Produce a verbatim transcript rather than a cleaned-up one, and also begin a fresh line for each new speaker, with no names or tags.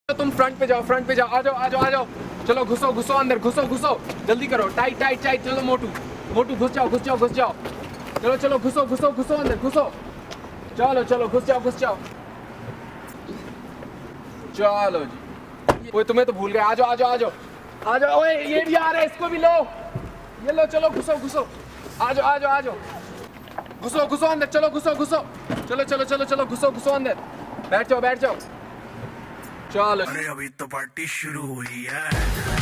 तुम फ्रंट पे जाओ, फ्रंट पे जाओ, आ जाओ आ जाओ आ जाओ। चलो घुसो घुसो अंदर, घुसो घुसो, जल्दी करो, टाइट टाइट टाइट। चलो मोटू मोटू घुस जाओ घुस जाओ घुस जाओ। चलो चलो घुसो घुसो घुसो अंदर घुसो। चलो चलो घुस जाओ घुस जाओ। चलो जी, ओए तुम्हें तो भूल गए। आ जाओ आ जाओ आ जाओ आ जाओ। ओए ये भी आ रहा है, इसको भी लो। ये लो, चलो घुसो घुसो। आ जाओ आ जाओ आ जाओ। घुसो घुसो अंदर, चलो घुसो घुसो। चलो चलो चलो चलो घुसो घुसो अंदर। बैठ जाओ बैठ जाओ। चलो
अरे अभी तो पार्टी शुरू हुई है।